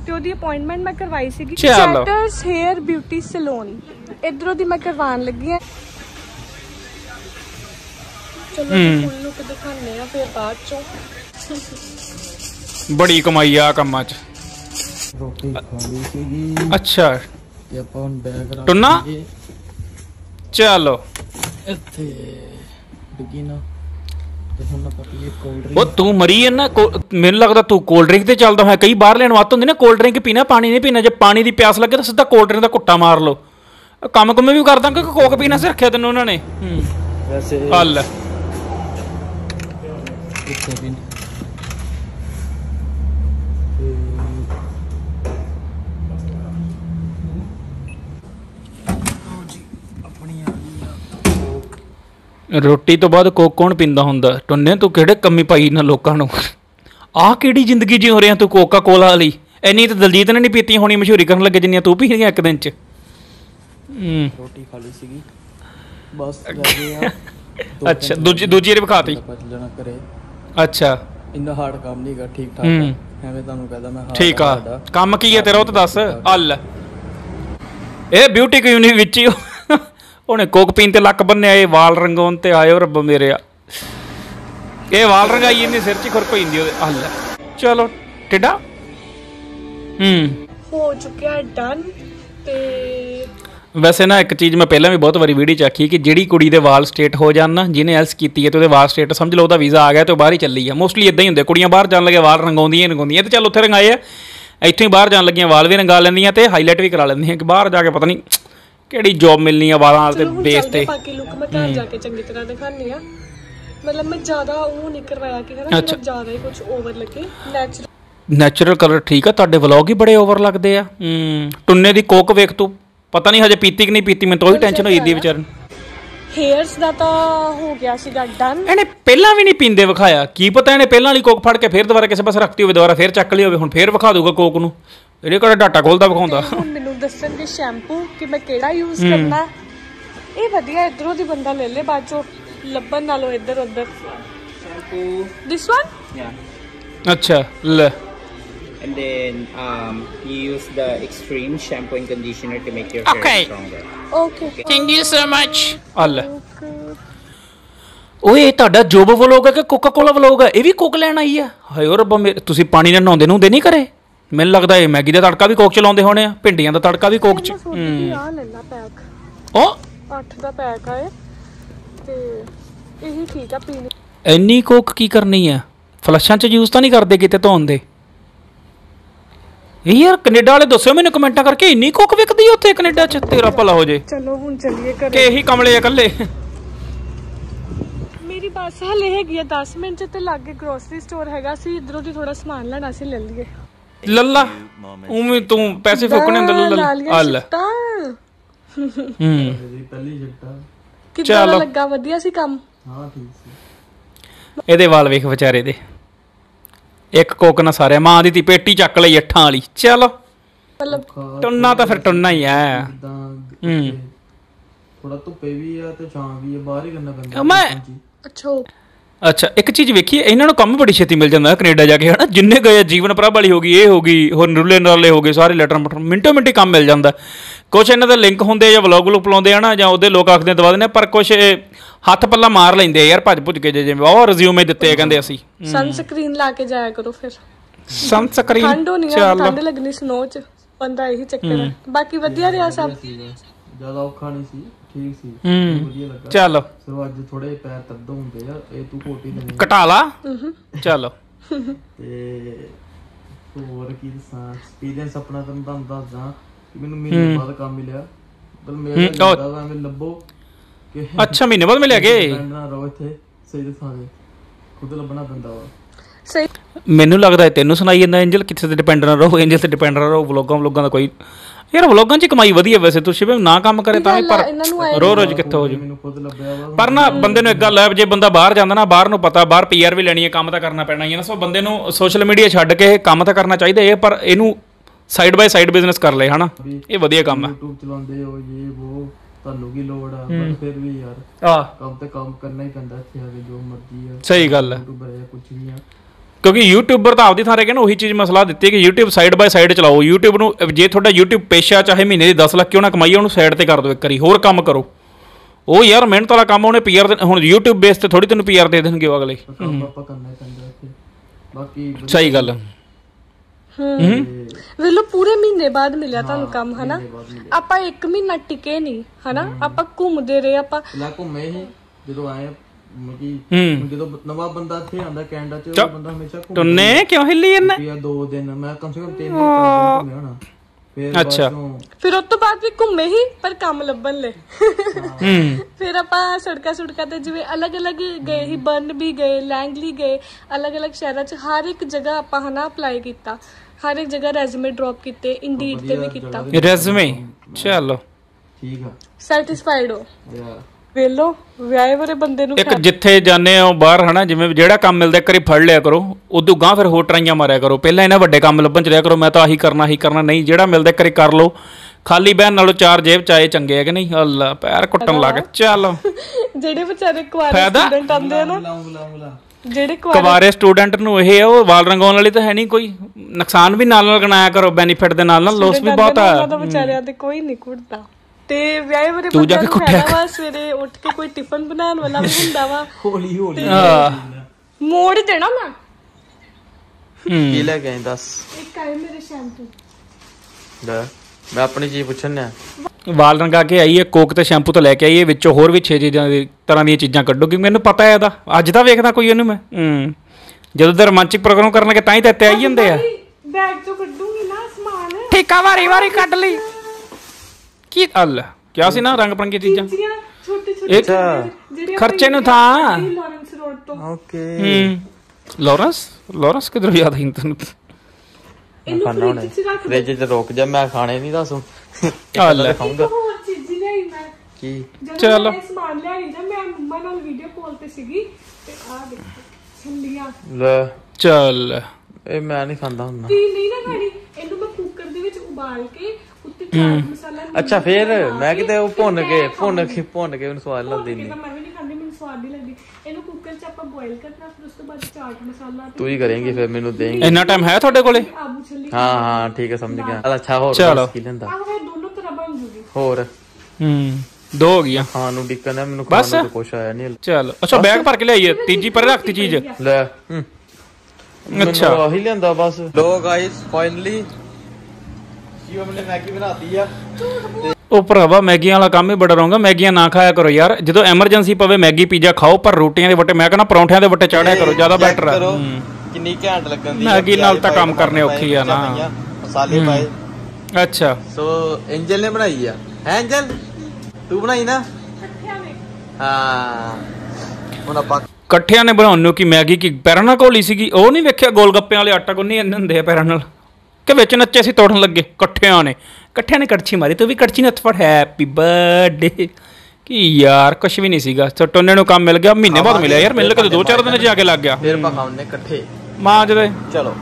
ਤੇ ਉਹਦੀ ਅਪਾਇੰਟਮੈਂਟ ਮੈਂ ਕਰਵਾਈ ਸੀਗੀ ਚਲੋ। ਚੈਟਰਸ ਹੇਅਰ ਬਿਊਟੀ ਸੈਲੂਨ, ਇਧਰੋਂ ਦੀ ਮੈਂ ਕਰਵਾਉਣ ਲੱਗੀ ਆ। ਚਲੋ ਫੁੱਲ ਲੁੱਕ ਦਿਖਾਉਂਦੇ ਆ ਫਿਰ ਬਾਅਦ ਚੋਂ। ਬੜੀ ਕਮਾਈ ਆ ਕੰਮਾਂ 'ਚ। ਰੋਟੀ ਖਾਣੀ ਸੀਗੀ ਅੱਛਾ ਤੇ ਆਪਾਂ ਹੁਣ ਬੈਗ ਰੱਖ ਟੁੰਨਾ? ਲਈਏ ਚਲੋ ਇੱਥੇ ਡਿੱਗੀ ਨਾ। ਤੇ ਹੁਣ ਆਪਾਂ ਪੀਏ ਕੋਲਡ ਉਹ ਡਰਿੰਕ। ਤੂੰ ਮਰੀ ਹੈ ਨਾ ਮੈਨੂੰ ਲੱਗਦਾ ਤੂੰ ਕੋਲਡ ਡਰਿੰਕ ਤੇ ਚੱਲਦਾ ਹੋਇਆ। ਕਈ ਬਾਹਰ ਲੈਣ ਵਾਸਤੇ ਹੁੰਦੀ ਨਾ ਕੋਲਡ ਡਰਿੰਕ ਪੀਣਾ, ਪਾਣੀ ਨਹੀਂ ਪੀਣਾ। ਜੇ ਪਾਣੀ ਦੀ ਪਿਆਸ ਲੱਗੇ ਤਾਂ ਸਿੱਧਾ ਕੋਲਡ ਡਰਿੰਕ ਦਾ ਘੁੱਟਾ ਮਾਰ ਲਓ। ਕੰਮ ਕੁੰਮੇ ਵੀ ਕਰਦਾ ਕਿ ਕੋਕ ਪੀਣਾ ਸੇ ਰੱਖਿਆ ਤੈਨੂੰ ਉਹਨਾਂ ਨੇ। ਵੈਸੇ ਹੱਲ ਕਿੱਥੇ ਵੀ ਰੋਟੀ ਤੋਂ ਬਾਅਦ ਕੋਕ ਕੌਣ ਪੀਂਦਾ ਹੁੰਦਾ? ਟੁੰਨੇ ਤੂੰ ਕਿਹੜੇ ਕੰਮੀ ਪਾਈ ਨਾ ਲੋਕਾਂ ਨੂੰ। ਆਹ ਕਿਹੜੀ ਜ਼ਿੰਦਗੀ ਜਿਉ ਰਿਹਾ ਤੂੰ ਕੋਕਾ ਕੋਲਾ ਵਾਲੀ? ਇੰਨੀ ਤਾਂ ਦਲਜੀਤ ਨੇ ਨਹੀਂ ਪੀਤੀ ਹੋਣੀ ਮਸ਼ਹੂਰੀ ਕਰਨ ਲੱਗੇ ਜਿੰਨੀਆਂ ਤੂੰ ਪੀ ਗਈਆਂ ਇੱਕ ਦਿਨ 'ਚ। ਰੋਟੀ ਖਾ ਲਈ ਸੀਗੀ ਬਸ ਰਹਿ ਗਏ ਆ। ਅੱਛਾ ਦੂਜੀ ਵਾਰੀ ਵਿਖਾਤੀ। ਆਪਾਂ ਚੱਲਣਾ ਘਰੇ। ਅੱਛਾ ਇੰਨਾ ਹਾਰਡ ਕੰਮ ਨਹੀਂਗਾ, ਠੀਕ ਠਾਕ ਆ। ਐਵੇਂ ਤੁਹਾਨੂੰ ਕਹਦਾ ਮੈਂ hard ਠੀਕ ਆ। ਸਾਡਾ। ਕੰਮ ਕੀ ਹੈ ਤੇਰਾ ਉਹ ਤਾਂ ਦੱਸ। ਹੱਲ ਇਹ ਬਿਊਟੀ ਕਿਊਨੀ ਵਿੱਚ ਹੀ ਉਹਨੇ ਕੋਕ ਪੀਣ ਤੇ ਲੱਕ ਬੰਨਿਆ, ਇਹ ਵਾਲ ਰੰਗਾਉਣ ਤੇ ਆਇਓ ਰੱਬ ਮੇਰੇ ਆ। ਇਹ ਵਾਲ ਰੰਗਾਈ ਇਹਨੇ ਸਿਰ 'ਚ ਖੁਰਕ ਪੈਂਦੀ ਉਹਦੇ। ਹੱਲ ਚਲੋ ਟਿੱਡਾ ਹੋ ਚੁੱਕਿਆ ਡਨ। ਤੇ ਵੈਸੇ ਨਾ ਇੱਕ ਚੀਜ਼ ਮੈਂ ਪਹਿਲਾਂ ਵੀ ਬਹੁਤ ਵਾਰੀ ਵੀਡੀਓ 'ਚ ਆਖੀ ਕਿ ਜਿਹੜੀ ਕੁੜੀ ਦੇ ਵਾਲ ਸਟ੍ਰੇਟ ਹੋ ਜਾਣ ਨਾ, ਜਿਹਨੇ ਐਲਸ ਕੀਤੀ ਹੈ ਤੇ ਉਹਦੇ ਵਾਲ ਸਟ੍ਰੇਟ ਸਮਝ ਲਓ ਉਹਦਾ ਵੀਜ਼ਾ ਆ ਗਿਆ ਤੇ ਉਹ ਬਾਹਰ ਹੀ ਚੱਲੀ ਆ। ਮੋਸਟਲੀ ਇਦਾਂ ਹੀ ਹੁੰਦੇ, ਕੁੜੀਆਂ ਬਾਹਰ ਜਾਣ ਲੱਗੇ ਵਾਲ ਰੰਗਾਉਂਦੀਆਂ ਤੇ ਚੱਲ ਉੱਥੇ ਰੰਗਾਏ ਆ, ਇੱਥੋਂ ਹੀ ਬਾਹਰ ਜਾਣ ਲੱਗੀਆਂ ਵਾਲ ਵੀ ਰੰਗਾ ਲੈਂਦੀਆਂ ਤੇ ਹਾਈਲਾਈਟ ਵੀ ਕਰਾ ਲੈਂਦੀਆਂ ਕਿ ਬਾਹਰ ਜਾ ਕੇ ਪਤਾ ਨਹੀਂ ਕਿਹੜੀ ਜੌਬ ਮਿਲਣੀ ਆ ਵਾਲਾਂ ਵਾਲੇ ਬੇਸ ਤੇ। ਬਾਕੀ ਲੁੱਕ ਮੈਂ ਘਰ ਜਾ ਕੇ ਚੰਗੀ ਤਰ੍ਹਾਂ ਦਿਖਾਉਂਦੀ ਆ। ਮਤਲਬ ਮੈਂ ਜ਼ਿਆਦਾ ਉਹ ਨਹੀਂ ਕਰਵਾਇਆ ਕਿ ਹਨਾ ਸਿਰਫ ਜ਼ਿਆਦਾ ਹੀ ਕੁਝ ਓਵਰ ਲੱਗੇ। ਨੈਚੁਰਲ ਕਲਰ ਠੀਕ ਆ। ਤੁਹਾਡੇ ਵਲੌਗ ਹੀ ਬੜੇ ਓਵਰ ਲੱਗਦੇ ਆ। ਟੁੰਨੇ ਦੀ ਕੋਕ ਵੇਖ ਤੂੰ, ਪਤਾ ਨਹੀਂ ਹਜੇ ਪੀਤੀ ਕਿ ਨਹੀਂ ਪੀਤੀ, ਮੈਨੂੰ ਤਾਂ ਉਹੀ ਟੈਨਸ਼ਨ ਹੋਈ ਦੀ ਵਿਚਾਰਨ। ਹੇਅਰਸ ਦਾ ਤਾਂ ਹੋ ਗਿਆ ਸੀਗਾ ਡਨ। ਇਹਨੇ ਪਹਿਲਾਂ ਵੀ ਨਹੀਂ ਪੀਂਦੇ ਵਿਖਾਇਆ, ਕੀ ਪਤਾ ਇਹਨੇ ਪਹਿਲਾਂ ਵਾਲੀ ਕੋਕ ਫੜ ਕੇ ਫਿਰ ਦੁਬਾਰਾ ਕਿਸੇ ਪਾਸੇ ਰੱਖਤੀ ਹੋਵੇ, ਦੁਬਾਰਾ ਫਿਰ ਚੱਕ ਲਈ ਹੋਵੇ, ਹੁਣ ਫਿਰ ਵਿਖਾ ਦੂਗਾ ਕੋਕ ਨੂੰ। ਇਹਦੇ ਕੋਲ ਡਾਟਾ ਖੋਲਦਾ ਵਿਖਾਉਂਦਾ। ਹੁਣ ਮੈਨੂੰ ਦੱਸਣਗੇ ਸ਼ੈਂਪੂ ਕਿ ਮੈਂ ਕਿਹੜਾ ਯੂਜ਼ ਕਰਨਾ। ਇਹ ਵਧੀਆ ਇਧਰੋਂ ਦੀ ਬੰਦਾ ਲੈ ਲੇ ਬਾਅਦ ਚੋਂ ਲੱਭਣ ਨਾਲੋਂ ਇੱਧਰ ਉੱਧਰ। ਦਿਸ ਵਨ ਅੱਛਾ ਲੈ। And then you use the extreme shampoo and conditioner to make your hair stronger. Okay thank you so much. ਆ ਲੈ ਓਏ ਇਹ ਤੁਹਾਡਾ ਜੋਬ ਵਲੋਗ ਹੈ ਕਿ ਕੋਕਾ ਕੋਲਾ ਵਲੋਗ ਹੈ? ਇਹ ਵੀ ਕੋਕ ਲੈਣ ਆਈ ਆ? ਹਾਏ ਓ ਰੱਬਾ ਮੇਰੇ, ਤੁਸੀਂ ਪਾਣੀ ਨਾਲ ਨਹਾਉਂਦੇ ਨੂੰਦੇ ਨਹੀਂ ਕਰੇ? ਮੈਨੂੰ ਲੱਗਦਾ ਇਹ ਮੈਗੀ ਦਾ ਤੜਕਾ ਵੀ ਕੋਕ ਚ ਲਾਉਂਦੇ ਹੋਣੇ ਆ, ਭਿੰਡੀਆਂ ਦਾ ਤੜਕਾ ਵੀ ਕੋਕ ਚ। ਆ ਲੈ ਲਾ ਪੈਕ। ਉਹ 8 ਦਾ ਪੈਕ ਆ ਇਹ ਤੇ ਇਹੀ ਠੀਕ ਆ ਪੀਣੀ। ਇੰਨੀ ਕੋਕ ਕੀ ਕਰਨੀ ਆ? ਫਲਸ਼ਾਂ ਚ ਯੂਜ਼ ਤਾਂ ਨਹੀਂ ਕਰਦੇ ਕਿਤੇ ਧੋਣ ਦੇ? ਇਹ ਯਾਰ ਕੈਨੇਡਾ ਵਾਲੇ ਦੱਸਿਓ ਮੈਨੂੰ ਕਮੈਂਟਾਂ ਕਰਕੇ, ਇੰਨੀ ਕੋਕ ਵਿਕਦੀ ਉੱਥੇ ਕੈਨੇਡਾ ਚ? ਤੇਰਾ ਭਲਾ ਹੋ ਜੇ। ਚਲੋ ਹੁਣ ਚੱਲੀਏ ਕਿ ਘਰੇ। ਇਹੀ ਕਮਲੇ ਆ ਇਕੱਲੇ? ਮੇਰੀ ਬੱਸ ਹਲੇ ਹੈਗੀ ਆ 10 ਮਿੰਟ ਚ ਤੇ ਲਾਗੇ ਗਰੋਸਰੀ ਸਟੋਰ ਹੈਗਾ ਸੀ, ਇਧਰੋਂ ਦੀ ਥੋੜਾ ਸਮਾਨ ਲੈਣਾ ਸੀ, ਲੈ ਲਈਏ। ਲੱਲਾ ਉਵੇਂ ਤੂੰ ਪੈਸੇ ਫੂਕਣੇ ਹੁੰਦੇ ਲੱਲਾ। ਹੱਲ ਪਹਿਲੀ ਜੱਟਾ। ਕਿੱਦਾਂ ਦਾ ਲੱਗਾ? ਵਧੀਆ ਸੀ ਕੰਮ? ਹਾਂ ਠੀਕ ਸੀ। ਇਹਦੇ ਵਾਲ ਵੇਖ ਵਿਚਾਰੇ ਦੇ, ਇੱਕ ਕੋਕ ਨਾ ਸਾਰਿਆ ਮਾਂ ਦੀ ਤੀ ਪੇਟੀ ਚੱਕ ਲਈ ਅੱਠਾਂ ਵਾਲੀ। ਚਲੋ ਮਤਲਬ ਟੁੰਨਾ ਤਾਂ ਫਿਰ ਟੁੰਨਾ ਹੀ ਆ। ਜਿੱਦਾਂ ਥੋੜਾ ਧੁੱਪੇ ਵੀ ਆ ਤੇ ਛਾਂ ਵੀ ਆ, ਬਾਹਰ ਹੀ ਕਰਨਾ ਪੈਂਦਾ। ਮੈਂ ਅੱਛਾ ਇੱਕ ਚੀਜ਼ ਵੇਖੀ, ਇਹਨਾਂ ਨੂੰ ਕੰਮ ਬੜੀ ਛੇਤੀ ਮਿਲ ਜਾਂਦਾ ਕੈਨੇਡਾ ਜਾ ਕੇ ਹਨਾ। ਜਿੰਨੇ ਗਏ ਜੀਵਨ ਪ੍ਰਭ ਵਾਲੀ ਹੋ ਗਈ, ਇਹ ਹੋ ਗਈ, ਹੋਰ ਨਰੂਲੇ ਨਰਾਲੇ ਹੋ ਗਏ, ਸਾਰੇ ਲੈਟਰ ਮਿੰਟੋ ਮਿੰਟੀ ਕੰਮ ਮਿਲ ਜਾਂਦਾ। ਕੁਛ ਇਹਨਾਂ ਦੇ ਲਿੰਕ ਹੁੰਦੇ ਜਾਂ ਵਲੌਗ ਵਲੂਗ ਪਾਉਂਦੇ ਆ ਨਾ, ਜਾਂ ਉਹਦੇ ਲੋਕ ਆਖਦੇ ਦਵਾ ਦਿੰਦੇ, ਪਰ ਕੁਛ ਹੱਥ ਪੱਲਾ ਮਾਰ ਲੈਂਦੇ ਯਾਰ ਭੱਜ ਭੁੱਜ ਕੇ। ਜਿਵੇਂ ਉਹ ਰਿਜ਼ਿਊਮੇ ਦਿੱਤੇ ਆ ਕਹਿੰਦੇ ਅਸੀਂ ਸਨਸਕ੍ਰੀਨ ਲਾ ਕੇ ਜਾਇਆ ਕਰੋ ਫਿਰ। ਸਨਸਕ੍ਰੀਨ ਠੰਡ ਹੋਣੀ ਆ, ਠੰਡ ਲੱਗਣੀ ਸਨੋ ਚ, ਬੰਦਾ ਇਹੀ ਚੱਕਰ ਹੈ। ਬਾਕੀ ਵਧੀਆ ਰਿਹਾ ਸਭ। ਜ਼ਿਆਦਾ ਔਖਾ ਨਹੀਂ ਸੀ, ਠੀਕ ਸੀ, ਵਧੀਆ ਲੱਗਾ। ਚਲੋ ਸੋ ਅੱਜ ਥੋੜੇ ਪੈਰ ਦਰਦ ਹੁੰਦੇ ਆ, ਇਹ ਤੂੰ ਕੋਟੀ ਨਹੀਂ ਘਟਾ ਲਾ। ਚਲੋ ਤੇ ਹੋਰ ਕੀ ਦੱਸਾਂ, ਐਕਸਪੀਰੀਅੰਸ ਆਪਣਾ ਤੁਹਾਨੂੰ ਦੱਸਦਾ ਕਿ ਮੈਨੂੰ ਮਹੀਨੇ ਬਾਅਦ ਕੰਮ ਮਿਲਿਆ। ਪਰ ਮੇਰੇ ਲੱਗਦਾ ਐਵੇਂ ਲੱਭੋ ਕਿ ਅੱਛਾ ਮਹੀਨੇ ਬਾਅਦ ਮਿਲਿਆ ਕਿ? ਨਾ ਰਹੋ ਇੱਥੇ, ਸਹੀ ਦੱਸਾਂ ਖੁਦ ਲੱਭਣਾ ਪੈਂਦਾ ਵਾ। ਸਹੀ ਮੈਨੂੰ ਲੱਗਦਾ ਤੈਨੂੰ ਸੁਣਾਈ ਜਾਂਦਾ ਐਂਜਲ ਕਿੱਥੇ ਤੇ ਡਿਪੈਂਡ ਨਾ ਰਹੋ, ਐਂਜਲ ਤੇ ਡਿਪੈਂਡ ਨਾ ਰਹੋ। ਵਲੋਗਾਂ ਦਾ ਕੋਈ ਯਾਰ ਵਲੋਗਾਂ 'ਚ ਕਮਾਈ ਵਧੀਆ ਵੈਸੇ, ਤੁਸੀਂ ਵੀ ਨਾ ਕੰਮ ਕਰੇ ਤਾਂ ਵੀ, ਪਰ ਰੋਜ਼ ਕਿੱਥੋਂ ਹੋ ਜੂ। ਮੈਨੂੰ ਖੁਦ ਲੱਭਿਆ ਵਾ। ਪਰ ਨਾ ਬੰਦੇ ਨੂੰ ਇੱਕ ਗੱਲ ਹੈ, ਜੇ ਬੰਦਾ ਬਾਹਰ ਜਾਂਦਾ ਨਾ, ਬਾਹਰ ਨੂੰ ਪਤਾ ਬਾਹਰ PR ਵੀ ਲੈਣੀ ਹੈ, ਕੰਮ ਤਾਂ ਕਰਨਾ ਪੈਣਾ ਹੀ ਹੈ ਨਾ। ਸੋ ਬੰਦੇ ਨੂੰ ਸੋਸ਼ਲ ਮੀਡੀਆ ਛੱਡ ਕੇ ਕੰਮ ਤਾਂ ਕਰਨਾ ਚਾਹੀਦਾ ਹੈ, ਪਰ ਇਹਨੂੰ ਸਾਈਡ ਬਾਈ ਸਾਈਡ ਬਿਜ਼ਨਸ ਕਰ ਲਏ ਹਨਾ, ਇਹ ਵਧੀਆ ਕੰਮ ਹੈ। YouTube ਚਲਾਉਂਦੇ ਹੋ ਇਹ ਉਹ, ਤੁਹਾਨੂੰ ਕੀ ਲੋੜ ਆ? ਪਰ ਫਿਰ ਵੀ ਯਾਰ ਕੰਮ ਤੇ ਕੰਮ ਕਰਨਾ ਹੀ ਪੈਂਦਾ ਇੱਥੇ ਆ ਕੇ, ਜੋ ਮਰਜ਼ੀ ਆ। ਸਹੀ ਗੱਲ ਹੈ। YouTube ਹੈ ਕੁਝ ਨਹੀਂ ਆ। ਕਿਉਂਕਿ ਯੂਟਿਊਬਰ ਤਾਂ ਆਪਦੀ ਥਾਂ ਰਹਿ ਕੇ ਨਾ ਉਹੀ ਚੀਜ਼ ਮੈਂ ਸਲਾਹ ਦਿੱਤੀ ਕਿ YouTube ਸਾਈਡ ਬਾਏ ਸਾਈਡ ਚਲਾਓ। YouTube ਨੂੰ ਜੇ ਤੁਹਾਡਾ YouTube ਪੇਸ਼ਾ ਚਾਹੇ ਮਹੀਨੇ ਦੀ 10 ਲੱਖ ਕਿਉਂ ਨਾ ਕਮਾਈ, ਉਹਨੂੰ ਸਾਈਡ ਤੇ ਕਰ ਦਿਓ, ਇੱਕ ਵਾਰੀ ਹੋਰ ਕੰਮ ਕਰੋ। ਉਹ ਯਾਰ ਮਿਹਨਤ ਵਾਲਾ ਕੰਮ, ਉਹਨੇ PR ਹੁਣ YouTube ਬੇਸ ਤੇ ਥੋੜੀ ਤੈਨੂੰ PR ਦੇ ਦੇਣਗੇ ਉਹ ਅਗਲੇ। ਕੰਮ ਆਪਾਂ ਕਰਨਾ ਹੀ ਪੈਂਦਾ ਇੱਥੇ। ਬਾਕੀ ਸਹੀ ਗੱਲ। ਵੇਲੋ ਪੂਰੇ ਮਹੀਨੇ ਬਾਅਦ ਮਿਲਿਆ ਤੁਹਾਨੂੰ ਕੰਮ, ਹਨਾ। ਆਪਾਂ 1 ਮਹੀਨਾ ਟਿਕੇ ਨਹੀਂ, ਹਨਾ। ਆਪਾਂ ਘੁੰਮਦੇ ਰਹੇ, ਆਪਾਂ ਘੁੰਮੇ ਹੀ ਜਦੋਂ ਆਏ। ਜਦੋਂ ਨਵਾਂ ਬੰਦਾ ਇੱਥੇ ਆਉਂਦਾ ਕੈਨੇਡਾ ਚ, ਉਹ ਬੰਦਾ ਹਮੇਸ਼ਾ ਟੁੰਨੇ ਕਿਉਂ ਹਿੱਲੀ ਜਾਂਦਾ? 2 ਦਿਨ ਮੈਂ ਕਮ ਸੇ ਕਮ 3 ਦਿਨ ਘੁੰਮਿਆ ਹੋਣਾ। ਅੱਛਾ, ਫਿਰ ਉਸ ਤੋਂ ਬਾਅਦ ਵੀ ਘੁੰਮੇ ਹੀ, ਪਰ ਕੰਮ ਲੱਭਣ ਲਈ। ਫਿਰ ਆਪਾਂ ਸੜਕਾਂ ਤੇ ਜਿਵੇਂ ਅਲੱਗ-ਅਲੱਗ ਗਏ ਹੀ, ਬਰਨ ਵੀ ਗਏ, ਲੈਂਗਲੀ ਗਏ, ਅਲੱਗ-ਅਲੱਗ ਸ਼ਹਿਰਾਂ ਚ ਹਰ ਇੱਕ ਜਗ੍ਹਾ ਆਪਾਂ ਹਨਾ ਅਪਲਾਈ ਕੀਤਾ, ਹਰ ਇੱਕ ਜਗ੍ਹਾ ਰੈਜ਼ੂਮੇ ਡ੍ਰੌਪ ਕੀਤੇ, ਇੰਡੀਡ ਤੇ ਵੀ ਕੀਤਾ ਰੈਜ਼ੂਮੇ। ਚਲੋ ਠੀਕ ਆ, ਸੈਟੀਸਫਾਈਡ ਹੋ ਵੇਲੋ ਵਿਆਹੇ ਵਾਲੇ ਬੰਦੇ ਨੂੰ। ਇੱਕ ਜਿੱਥੇ ਜਾਂਦੇ ਹੋ ਬਾਹਰ ਹਨਾ, ਜਿਵੇਂ ਜਿਹੜਾ ਕੰਮ ਮਿਲਦਾ ਇੱਕ ਵਾਰੀ ਫੜ ਲਿਆ ਕਰੋ, ਉਦੋਂ ਗਾਂ ਫਿਰ ਹੋਰ ਟਰਾਈਆਂ ਮਾਰਿਆ ਕਰੋ। ਪਹਿਲਾਂ ਇਹਨਾਂ ਵੱਡੇ ਕੰਮ ਲੱਭਣ ਚ ਰਿਹਾ ਕਰੋ, ਮੈਂ ਤਾਂ ਆਹੀ ਕਰਨਾ ਨਹੀਂ, ਜਿਹੜਾ ਮਿਲਦਾ ਇੱਕ ਵਾਰੀ ਕਰ ਲਓ। ਖਾਲੀ ਬਹਿਣ ਨਾਲੋਂ 4 ਜੇਬ ਚ ਆਏ ਚੰਗੇ ਹੈ ਕਿ ਨਹੀਂ? ਅੱਲਾ ਪੈਰ ਕੁੱਟਣ ਲੱਗ। ਚੱਲ ਜਿਹੜੇ ਵਿਚਾਰੇ ਕੁਆਰੇ ਸਟੂਡੈਂਟ ਆਉਂਦੇ ਆ ਨਾ, ਜਿਹੜੇ ਕੁਆਰੇ ਸਟੂਡੈਂਟ ਨੂੰ ਇਹ ਆ, ਉਹ ਵਾਲ ਰੰਗਾਉਣ ਵਾਲੀ ਤਾਂ ਹੈ ਨਹੀਂ ਕੋਈ। ਨੁਕਸਾਨ ਵੀ ਨਾਲ ਗਣਾਇਆ ਕਰੋ, ਬੈਨੀਫਿਟ ਦੇ ਨਾਲ ਲੋਸ ਵੀ ਬਹੁਤ ਆ। ਉਹਨਾਂ ਦਾ ਵਿਚਾਰਿਆਂ ਤੇ ਕੋਈ ਨਹੀਂ ਕੁੱਟਦਾ। ਤੇ ਵਿਆਹੇ ਵਾਲੇ ਬੰਦਿਆਂ ਨੂੰ ਫਾਇਦਾ ਵਾ, ਸਵੇਰੇ ਉੱਠ ਕੇ ਕੋਈ ਟਿਫਨ ਬਣਾਉਣ ਵਾਲਾ ਵੀ ਹੁੰਦਾ ਵਾ। ਹੌਲੀ ਮੋੜ ਦੇਣਾ ਮੈਂ। ਕੀ ਲੈ ਕੇ ਆਈ ਦੱਸ? ਇੱਕ ਆਏ ਮੇਰੇ ਸ਼ੈਂਪੂ। ਮੈਂ ਆਪਣੀ ਚੀਜ਼ ਪੁੱਛਣ ਵਾਲ ਰੰਗਾ ਕੇ ਆਈ ਹੈ, ਕੋਕ ਤੇ ਸ਼ੈਂਪੂ ਤੋਂ ਲੈ ਕੇ ਆਈ ਹੈ, ਵਿੱਚੋਂ ਹੋਰ ਵੀ 6 ਚੀਜ਼ਾਂ ਦੀ ਤਰ੍ਹਾਂ ਦੀਆਂ ਚੀਜ਼ਾਂ ਕੱਢੋ, ਕਿ ਮੈਨੂੰ ਪਤਾ ਹੈ ਇਹਦਾ। ਅੱਜ ਦਾ ਵੇਖਦਾ ਕੋਈ ਇਹਨੂੰ ਮੈਂ। ਜਦੋਂ ਦਾ ਰੋਮਾਂਚਿਕ ਪ੍ਰੋਗਰਾਮ ਕਰਨ ਲੱਗੇ ਤਾਂ ਹੀ ਤਾਂ ਇੱਥੇ ਆਈ ਜਾਂਦੇ ਆ। ਬੈਗ ਚੋਂ ਕੱਢੂਗੀ ਨਾ ਸਮਾਨ, ਠੀਕਾ ਵਾਰੀ ਕੱਢ ਲਈ। ਕੀ ਅੱਲ ਕਿਆ ਸੀ ਨਾ, ਰੰਗ ਬਰੰਗੀ ਚੀਜ਼ਾਂ ਛੋਟੇ ਖਰਚੇ ਨੂੰ ਥਾਂ। ਲਾਰੈਂਸ ਰੋਡ ਤੋਂ। ਓਕੇ, ਲਾਰੈਂਸ ਕਿਧਰੋਂ ਯਾਦ ਆਈ ਤੈਨੂੰ? ਫ੍ਰਿਜ ਚ ਰੁਕ ਜਾ, ਮੈਂ ਖਾਣੇ ਨਹੀਂ ਦੱਸੂ। ਖਾਊਂਗਾ ਹੋਰ ਚੀਜ਼ ਲਿਆਈ ਮੈਂ। ਕੀ? ਚਲੋ ਸਮਾਨ ਲਿਆਈ ਨਾ, ਮੈਂ ਮੰਮਾ ਨਾਲ ਵੀਡੀਓ ਕਾਲ ਤੇ ਸੀਗੀ, ਤੇ ਆ ਦੇਖੋ ਛੱਲੀਆਂ ਲੈ। ਚੱਲ ਇਹ ਮੈਂ ਨਹੀਂ ਖਾਂਦਾ ਹੁੰਦਾ। ਕੀ ਨਹੀਂ ਨਾ ਖਾਣੀ, ਇਹਨੂੰ ਮੈਂ ਕੁੱਕਰ ਦੇ ਵਿੱਚ ਉਬਾਲ ਕੇ ਉੱਤੇ ਚਾਟ ਮਸਾਲਾ। ਅੱਛਾ, ਫੇਰ ਮੈਂ ਕਿਤੇ ਉਹ ਭੁੰਨ ਕੇ ਮੈਨੂੰ ਸਵਾਦ ਲੱਗਦੀ ਨਹੀਂ। ਮੈਂ ਵੀ ਨਹੀਂ ਖਾਂਦੀ, ਮੈਨੂੰ ਸਵਾਦ ਨਹੀਂ ਲੱਗਦੀ। ਇਹਨੂੰ ਕੁੱਕਰ 'ਚ ਆਪਾਂ ਬੋਇਲ ਕਰਨਾ, ਫਿਰ ਉਸ ਤੋਂ ਬਾਅਦ ਚਾਟ ਮਸਾਲਾ ਤੂੰ ਹੀ ਕਰੇਂਗੀ, ਫਿਰ ਮੈਨੂੰ ਦੇਂਗੀ। ਇੰਨਾ ਟਾਈਮ ਹੈ ਤੁਹਾਡੇ ਕੋਲੇ? ਆਬੂ ਛੱਲੀ। ਹਾਂ ਠੀਕ ਹੈ, ਸਮਝ ਗਿਆ। ਅੱਛਾ, ਹੋਰ ਕੀ ਲੈਂਦਾ? ਆਹ ਦੋਨੋਂ ਤਰ੍ਹਾਂ ਬਣ ਜੂਗੀ। ਹੋਰ 2 ਹੋ ਗਈਆਂ। ਖਾਣ ਨੂੰ ਡਿੱਕਣ ਦਾ, ਮੈਨੂੰ ਖਾਣ ਨੂੰ ਕੁਛ ਆਇਆ ਨਹੀਂ। ਚੱਲ ਅੱਛਾ, ਬੈਗ ਭਰ ਕੇ ਲਿਆਈਏ, ਤੀਜੀ ਪਰ ਰੱਖਤੀ ਚੀਜ਼ ਲੈ। ਅੱਛਾ ਆਹੀ ਲੈਂਦਾ ਬਸ। ਲੋ ਗਾਇਸ, ਫਾਈਨਲੀ ਸ਼ਿਵਮ ਨੇ ਮੈਗੀ ਬਣਾਤੀ ਆ। ਉਹ ਭਰਾਵਾ ਮੈਗੀਆਂ ਵਾਲਾ ਕੰਮ ਹੀ ਬੜਾ ਰਹੂੰਗਾ। ਮੈਗੀਆਂ ਨਾ ਖਾਇਆ ਕਰੋ ਯਾਰ, ਜਦੋਂ ਐਮਰਜੈਂਸੀ ਪਵੇ ਮੈਗੀ ਪੀਜ਼ਾ ਖਾਓ, ਪਰ ਰੋਟੀਆਂ ਦੇ ਵੱਟੇ, ਮੈਂ ਕਹਿੰਦਾ ਪਰੌਂਠਿਆਂ ਦੇ ਵੱਟੇ ਚਾੜਿਆ ਕਰੋ, ਜ਼ਿਆਦਾ ਬੈਟਰ ਹੈ। ਕਿੰਨੀ ਘੈਂਟ ਲੱਗਣ ਦੀ ਮੈਗੀ ਨਾਲ ਤਾਂ ਕੰਮ ਕਰਨੇ ਔਖੀ ਆ ਨਾ। ਮਸਾਲੇ ਪਾਏ। ਅੱਛਾ, ਸੋ ਐਂਜਲ ਨੇ ਬਣਾਈ ਆ। ਹੈ ਐਂਜਲ, ਤੂੰ ਬਣਾਈ ਨਾ? ਹਾਂ, ਹੁਣ ਆਪਾਂ ਇਕੱਠਿਆਂ ਨੇ ਬਣਾਉਣ ਨੂੰ ਕੀ ਮੈਗੀ ਕੀ ਪੈਰਾਂ ਨਾਲ ਘੋਲੀ ਸੀਗੀ? ਉਹ ਨਹੀਂ ਵੇਖਿਆ ਗੋਲ ਗੱਪਿਆਂ ਵਾਲੇ ਆਟਾ ਗੁੰਨੀ ਜਾਂਦੇ ਹੁੰਦੇ ਆ ਪੈਰਾਂ ਨਾਲ, ਕਿ ਵਿੱਚ ਨੱਚੇ ਸੀ ਤੋੜਨ ਲੱਗੇ। ਇਕੱਠਿਆਂ ਨੇ ਕੜਛੀ ਮਾਰੀ, ਤੂੰ ਵੀ ਕੜਛੀ ਨਾਲ ਫੜ। Happy birthday. ਕੀ ਯਾਰ ਕੁਛ ਵੀ ਨਹੀਂ ਸੀਗਾ। ਟੋਨੇ ਨੂੰ ਕੰਮ ਮਿਲ ਗਿਆ, ਮਹੀਨੇ ਬਾਅਦ ਮਿਲਿਆ ਯਾਰ, ਮਿਲ ਕੇ 2-4 ਦਿਨ ਜਾ ਕੇ ਲੱਗ ਗਿਆ। ਫਿਰ ਆਪਾਂ ਖਾਣੇ ਇਕੱਠੇ ਮਾਂ ਜਦੇ। ਚਲੋ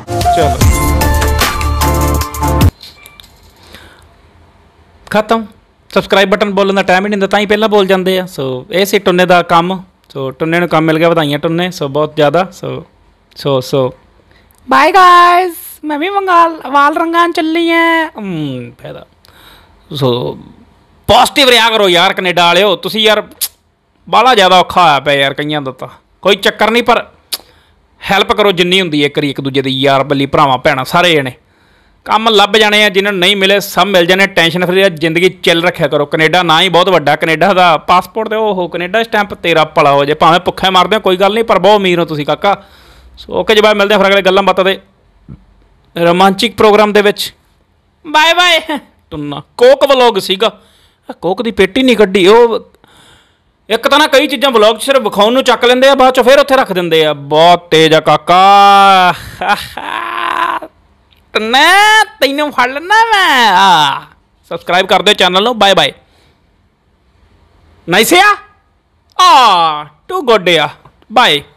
ਖਤਮ। ਸਬਸਕ੍ਰਾਈਬ ਬਟਨ ਬੋਲਣ ਦਾ ਟਾਈਮ ਹੀ ਨਹੀਂ ਹੁੰਦਾ, ਤਾਂ ਹੀ ਪਹਿਲਾਂ ਬੋਲ ਜਾਂਦੇ ਆ। ਸੋ ਇਹ ਸੀ ਟੁੰਨੇ ਦਾ ਕੰਮ। ਸੋ ਟੁੰਨੇ ਨੂੰ ਕੰਮ ਮਿਲ ਗਿਆ, ਵਧਾਈਆਂ ਟੁੰਨੇ। ਸੋ ਬਹੁਤ ਜ਼ਿਆਦਾ। ਸੋ ਬਾਏ ਗਾਇਜ਼, ਮੈਂ ਵੀ ਵਾਲ ਰੰਗਾਨ ਚੱਲੀ ਐ। ਫਾਇਦਾ। ਸੋ ਪੋਜ਼ਿਟਿਵ ਰਿਹਾ ਕਰੋ ਯਾਰ ਕੈਨੇਡਾ ਵਾਲਿਓ। ਤੁਸੀਂ ਯਾਰ ਬਾਹਲਾ ਜ਼ਿਆਦਾ ਔਖਾ ਹੋਇਆ ਪਿਆ ਯਾਰ ਕਈਆਂ ਦਾ, ਤਾਂ ਕੋਈ ਚੱਕਰ ਨਹੀਂ, ਪਰ ਹੈਲਪ ਕਰੋ ਜਿੰਨੀ ਹੁੰਦੀ ਹੈ ਇੱਕ ਦੂਜੇ ਦੀ। ਯਾਰ ਬੱਲੀ ਭਰਾਵਾਂ ਭੈਣਾਂ ਸਾਰੇ ਜਣੇ ਕੰਮ ਲੱਭ ਜਾਣੇ ਆ, ਜਿਨ੍ਹਾਂ ਨੂੰ ਨਹੀਂ ਮਿਲੇ ਸਭ ਮਿਲ ਜਾਣੇ। ਟੈਨਸ਼ਨ ਫਰੀ ਜ਼ਿੰਦਗੀ ਚਿੱਲ ਰੱਖਿਆ ਕਰੋ। ਕੈਨੇਡਾ ਨਾ ਹੀ ਬਹੁਤ ਵੱਡਾ, ਕੈਨੇਡਾ ਦਾ ਪਾਸਪੋਰਟ ਤੇ ਉਹ ਕੈਨੇਡਾ ਸਟੈਂਪ ਤੇਰਾ ਭਲਾ ਹੋ ਜੇ, ਭਾਵੇਂ ਭੁੱਖੇ ਮਰਦੇ ਹੋ ਕੋਈ ਗੱਲ ਨਹੀਂ, ਪਰ ਬਹੁਤ ਅਮੀਰ ਹੋ ਤੁਸੀਂ ਕਾਕਾ। ਸੋ ਓਕੇ ਜੀ, ਬਾਏ, ਮਿਲਦੇ ਹਾਂ ਫਿਰ ਅਗਲੇ ਗੱਲਾਂ ਬਾਤਾਂ ਦੇ ਰੋਮਾਂਚਿਕ ਪ੍ਰੋਗਰਾਮ ਦੇ ਵਿੱਚ। Bye bye. ਟੁੰਨਾ ਕੋਕ ਵਲੋਗ ਸੀਗਾ, ਕੋਕ ਦੀ ਪੇਟੀ ਨਹੀਂ ਕੱਢੀ। ਉਹ ਇੱਕ ਤਾਂ ਨਾ ਕਈ ਚੀਜ਼ਾਂ ਵਲੋਗ 'ਚ ਸਿਰਫ ਵਿਖਾਉਣ ਨੂੰ ਚੱਕ ਲੈਂਦੇ ਆ, ਬਾਅਦ 'ਚੋਂ ਫਿਰ ਉੱਥੇ ਰੱਖ ਦਿੰਦੇ ਆ। ਬਹੁਤ ਤੇਜ਼ ਆ ਕਾਕਾ। ਟੁੰਨਾ ਤੈਨੂੰ ਫੜ ਲੈਣਾ ਮੈਂ। ਸਬਸਕ੍ਰਾਈਬ ਕਰ ਦਿਓ ਚੈਨਲ ਨੂੰ। Bye bye. ਨਾਈਸ ਆ ਟੂ ਗੁੱਡ ਆ। ਬਾਏ।